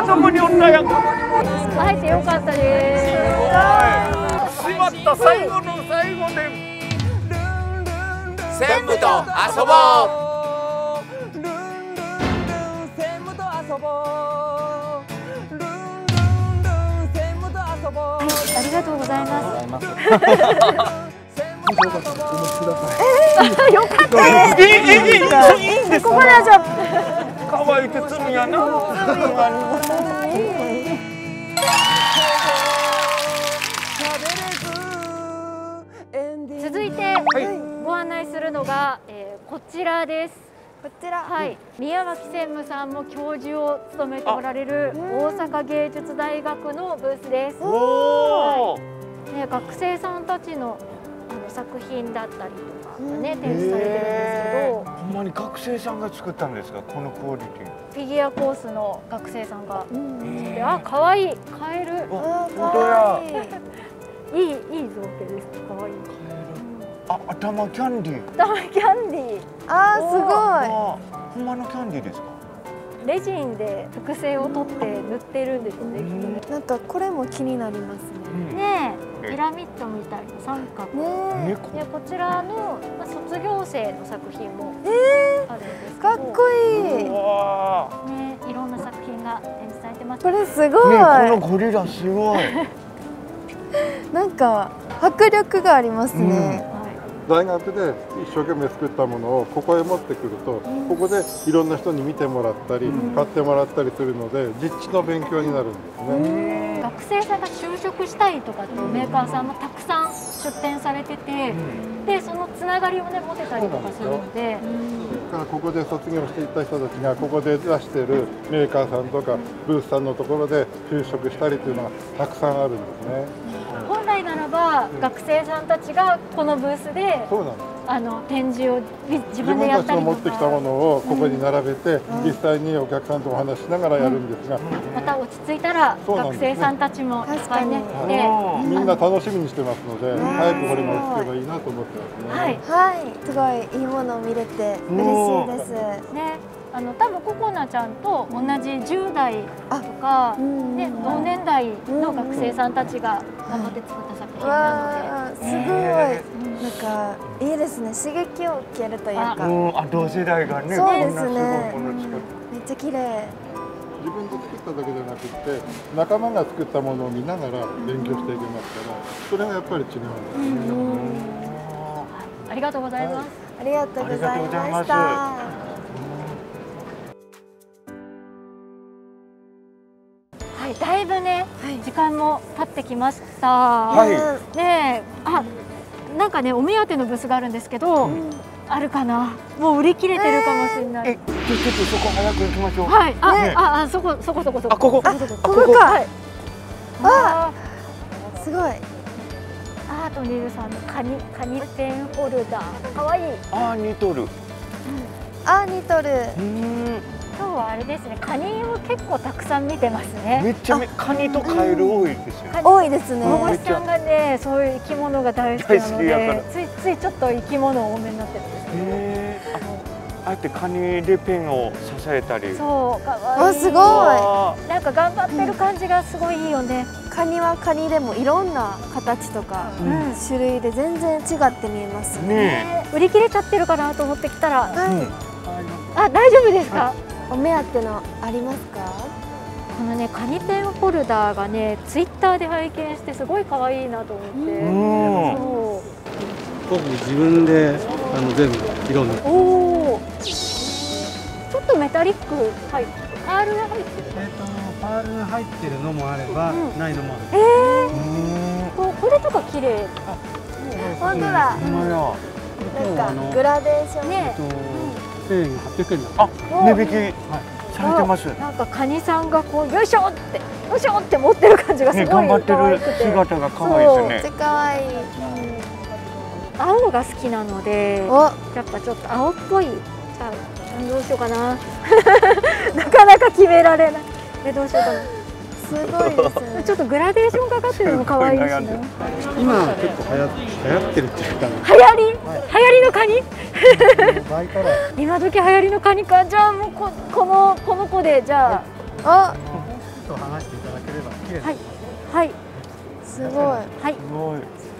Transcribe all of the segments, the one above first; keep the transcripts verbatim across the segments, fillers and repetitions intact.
あそこにおったやんか。 会えてよかったです。 しまった最後の最後で。 専務と遊ぼう。 ありがとうございます。よかったです。 いいいいいいんです。 ここでじゃ可愛く罪やな。 続いてご案内するのが、えー、こちらです。こちら、はい、宮脇専務さんも教授を務めておられる大阪芸術大学のブースです。はい、ね、学生さんたちのあの作品だったりとかね、展示されてるんですけど、 ほんまに学生さんが作ったんですか、このクオリティ。 フィギュアコースの学生さんが、うん、あ、可愛い、カエル、 本当や。 いいいい造形です。可愛い。 あ、頭キャンディー。 頭キャンディー。 あー、すごい。ほんまのキャンディーですか。 レジンで複製を取って塗ってるんですね。 なんかこれも気になりますね。 ねえ、ピラミッドみたいな三角。ねえ。でこちらのまあ卒業生の作品もあるんですけど。 かっこいい。 ね、いろんな作品が展示されてます。 これすごい。 このゴリラすごい。 なんか迫力がありますね。 大学で一生懸命作ったものをここへ持ってくると、ここでいろんな人に見てもらったり、買ってもらったりするので実地の勉強になるんですね。 学生さんが就職したいとかっていうメーカーさんもたくさん出展されてて、でそのつながりをね持てたりとかするので、 だからここで卒業していった人たちがここで出しているメーカーさんとかブースさんのところで就職したりというのがたくさんあるんですね。 本来ならば学生さんたちがこのブースであの展示を自分でやったりとか、自分たちの持ってきたものをここに並べて、うん、実際にお客さんとお話しながらやるんですが、うん、 また落ち着いたら学生さんたちもいっぱいね、 みんな楽しみにしてますので、早くこれが落ち着けばいいなと思ってますね。 はい、 はい、すごいいいものを見れて嬉しいですね。 あの多分ココナちゃんと同じじゅう代とか、ね、同年代の学生さんたちが頑張って作った作品なので、 すごいなんかいいですね。刺激を受けるというか、 あ、同世代がね、 そうですね。めっちゃ綺麗。 自分で作っただけじゃなくて仲間が作ったものを見ながら勉強していきますから、それがやっぱり違うんですね。 ありがとうございます。 ありがとうございました。 はい、だいぶね、はい、時間も経ってきました。 はい、 ねえ、あ、なんかね、お目当てのブースがあるんですけど、うん、あるかな。もう売り切れてるかもしれない。 え、ちょっとそこ早く行きましょう。 はい、あ、ね、あ、あ、そこ、そこ、そこ、そこ。 あ、ここ、 あ、ここか。はい、あ、すごい。 アートニルさんのカニ、カニペンホルダー。可愛い。 あ、似とる。うん、 あ、似とる。 うん。 今日はあれですね、カニを結構たくさん見てますね。 めっちゃカニとカエル多いですよ。 多いですね。 大橋さんがね、そういう生き物が大好きなので、ついついちょっと生き物多めになってるんですけど。 あえてカニでペンを支えたり。 そう、可愛い。 あ、すごい。 なんか頑張ってる感じがすごいいいよね。 カニはカニでもいろんな形とか種類で全然違って見えますね。 売り切れちゃってるかなと思ってきたら、あ、大丈夫ですか？ お目当てのありますか？ このね、カニペンホルダーがね、ツイッターで拝見してすごい可愛いなと思って。そう。 僕自分であの全部色塗って。 おお。ちょっとメタリック入ってる。パールが入ってる。 えっとパールが入ってるのもあれば、うん、ないのもある。 ええー。これとか綺麗。 本当だ。なんかグラデーションね。 せんえんはっぴゃくえんだ。 あ、値引きされてます。 なんかカニさんがこうよいしょってよいしょって持ってる感じがすごい頑張ってる姿が可愛いですね。 めっちゃ可愛い。 青が好きなので、やっぱちょっと青っぽい。じゃあどうしようかな。なかなか決められない。え、どうしようかな。 すごいですね。 ちょっとグラデーションかかってるのも可愛いしね。 今結構流行流行ってるっていうか。 流行り？流行りのカニ？今時流行りのカニか。じゃあもうここのこの子でじゃあ。 あ、 と剥がしていただければ綺麗です。 はい。 すごい。 はい。 すごい。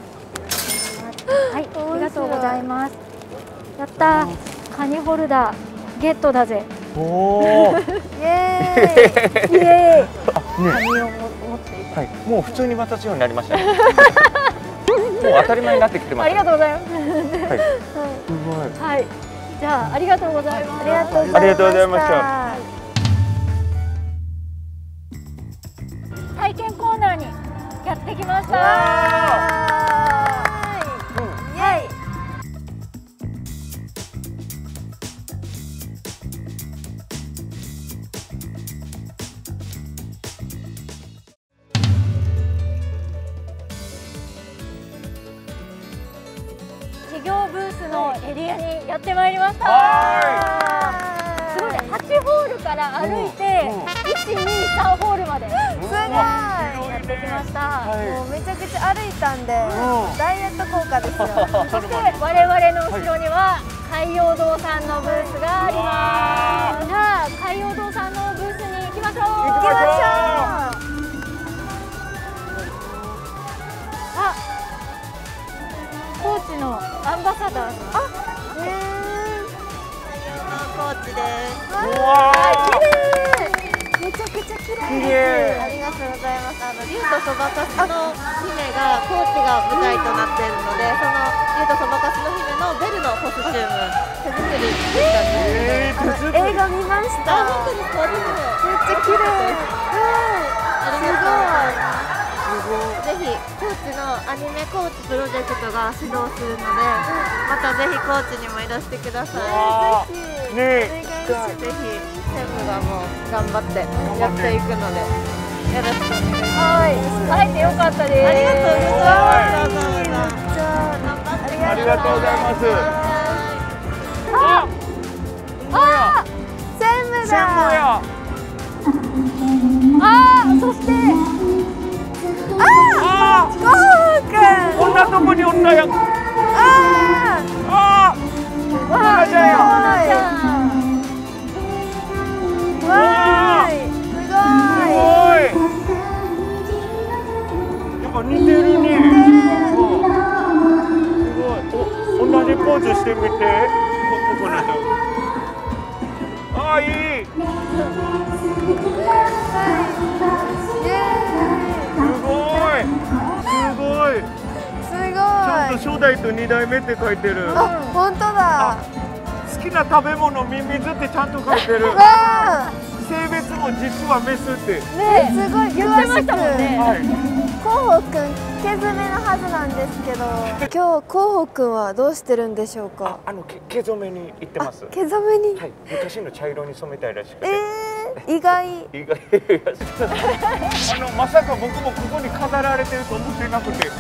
はい。ありがとうございます。やったー。カニホルダーゲットだぜ。 おお。 イエーイ。 イエーイ。 ね、 カニを持っている。 はい、もう普通に渡すようになりましたね。もう当たり前になってきてます、ね。 ありがとうございます。 はい、すごい。 はい。じゃあありがとうございます。 ありがとうございました。 ありがとうございました体験コーナーにやってきました。 イエーイ。 企業ブースのエリアにやってまいりました。すごいね、はちホールから歩いていち、に、さんホールまでやすごい。 ってきました。 もうめちゃくちゃ歩いたんで、ダイエット効果ですよ。 そして我々の後ろには海洋堂さんのブースがあります。じゃあ海洋堂さんのブースに行きましょう。 行きましょう。 あ、高知のアンバサダーさん。あ、 ねコーチです。 うわー、綺麗。めちゃくちゃ綺麗。 綺麗。 ありがとうございます。あの竜とそばかすの姫が高知が舞台となっているので、その竜とそばかすの姫のベルのコスチューム手作りでしたね。 えー、 映画見ましあ、 た。 本当にこれもめっちゃ綺麗。 ありがとうございます。ぜひ高知のアニメコーチプロジェクトが始動するので、またぜひ高知にもいらしてください。 ぜひ。 ねお願いしぜひ専務がもう頑張ってやっていくのでよろしくお願いします。 会えてよかったです。 ありがとうございます。わざわざじゃあ、 頑張ってありがとうございます。 あ、あ専務専務だ。 や。 あー、そしてあゴーくん。 あ、こんなとこにおったやん。 あああ、 わあ、 じゃあよ。 ー。わーい。すごすい。 ごい。やっぱ似てるね。すごい。お、同じポーズしてみて。こここなんだ。ああ、いい。 イエすごい。すごい。 ーイ。すごい。 ちゃんと初代と二代目って書いてる。 あ、本当だ。 好きな食べ物ミミズってちゃんと書いてる。 わあ。 性別も実はメスって。 ね、すごい言ってましたもんね。 はい。 広報くん、毛詰めのはずなんですけど、今日広報くんはどうしてるんでしょうあか。、 あのけ毛染めに行ってます。 毛染めに。 はい。昔の茶色に染めたいらしくて。 えー、意外。 意外あのまさか僕もここに飾られてると思ってなくて。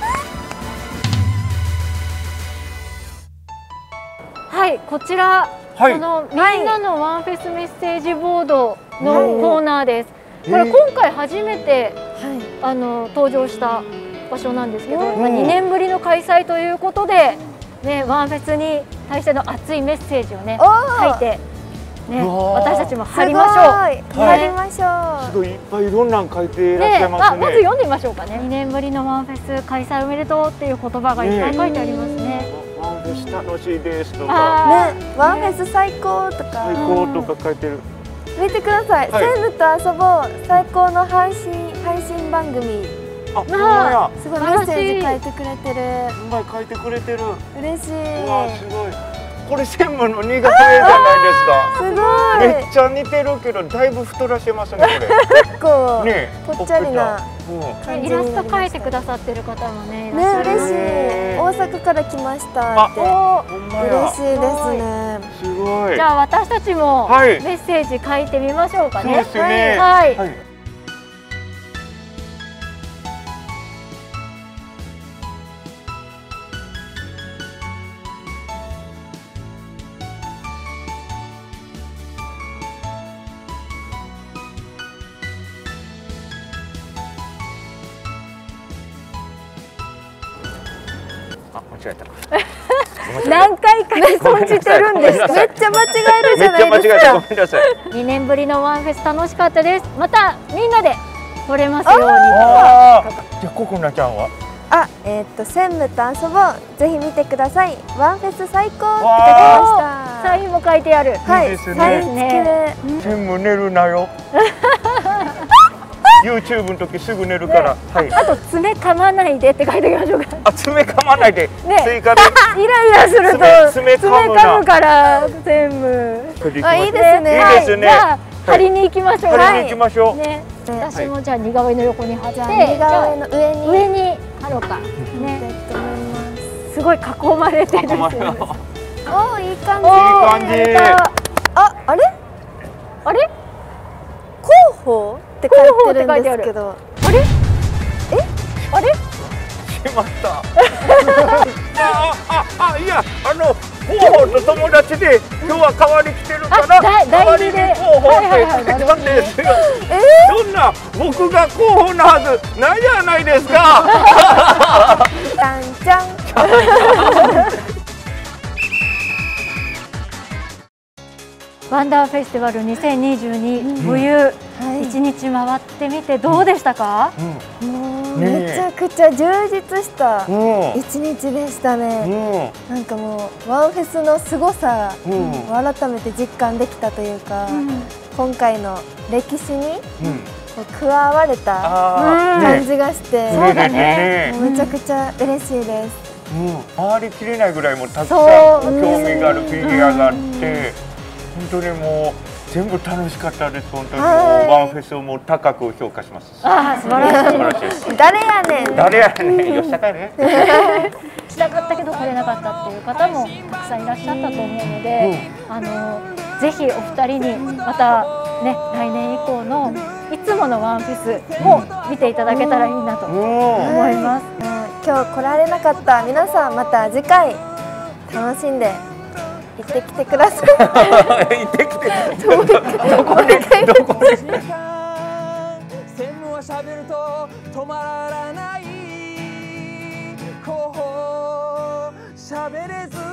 はい、こちら、 はいこのみんなのワンフェスメッセージボードのはいコーナーです。 えーこれ今回初めてはい。 あの登場した場所なんですけど、 うんまあにねんぶりの開催ということで、ね、ワンフェスに対しての熱いメッセージをねおー書いて、ね、 うわー私たちも貼りましょう。 すごいはい貼りましょう。 すごいいっぱいいろんなの書いていらっしね、 ゃいますね。 あまず読んでみましょうかね。にねんぶりのワンフェス開催おめでとうっていう言葉がいっぱい書いてありますね。 ワンフェス楽しいですとか、 あね、ワンフェス最高と最か。 高とか書いてる。 見てください。 はい専務と遊ぼう最高の配信配信番組。 あ、ほんまや。 すごいメッセージ書いてくれてる。 うまい書いてくれてる。 嬉しい。 うわ、すごい。これ専務の似顔絵じゃないですか。 すごい。 めっちゃ似てるけどだいぶ太らしてますねこ結構れ。ね、 ぽっちゃりなほっぺた。うん。 感じイラストになりました描いてくださってる方もねいらっね、 しゃる。 嬉しい。 へー大阪から来ましたって。 おほんまや。 嬉しいですね。 すごい。 じゃあ私たちもはいメッセージ書いてみましょうかね。 そうですね。 はいはい。あ、間違えた。 何回かに存じてるんですか。 めっちゃ間違えるじゃめっちゃ間違えた。ごないですか。 めんなさい。 にねんぶりのワンフェス楽しかったです。またみんなで来れますように。 ああ。じゃあココナちゃんは。 あ、えーっと専務と遊ぼう。ぜひ見てください。ワンフェス最高って書きました。 サインも書いてある。 はいい、 いですねサイン付きで。 専務寝るなよ。YouTube の時すぐ寝るから。はい。 あと爪噛まないでって書いておきましょうか。 あ、爪噛まないで。 ね追加で。 イライラすると爪爪噛むな噛むから全部。 あ、いいですね。 いいですねはいじゃあ貼りに行きましょう。 貼りに行きましょう。 ね、私もじゃあ似顔絵の横に貼って、 じゃあ似顔絵の上に上に貼ろうか。 やりね、 たいと思います。 すごい囲まれてるんですよ。 困るよ。 おー、いい感じ。 おーいい感じやったあ、あれ？ あれ？ 広報って書いてるんですけど。 あれ？え？あれ？ しまった。あああいやあの広報と友達で今日は代わり来てるからあだ代わりに代理で広報ってはいはいはい言ってたんですよ。そんな僕が広報なはずないじゃないですか。 じゃんじゃん。 ワンダーフェスティバルにせんにじゅうに、冬一日回ってみてどうでしたか？ もうねえめちゃくちゃ充実したうん一日でしたうね。 んなんかもうワンフェスの凄さうんを改めて実感できたというか、今回の歴史にうん。 こう加われたああね。 感じがして、 そうだねもうめちゃくちゃ嬉しいです。 うん。回りきれないぐらいもうたくさんそう興味があるフィギュアがあって本当にもう全部楽しかったです。本当にもうはいワンフェスをもう高く評価します。 ああ素晴らしい。 素晴らしいです。 誰やねん。 誰やねん、よっしゃかね。 したかったけど来れなかったっていう方もたくさんいらっしゃったと思うので、あのぜひお二人にまたね来年以降のいつものワンフェスも見ていただけたらいいなとうん。 思います。 今日来られなかった皆さん、また次回楽しんで行ってきてください。 行ってきて。どこにどこに。 専務はしゃべると止まらない。こうしゃべれず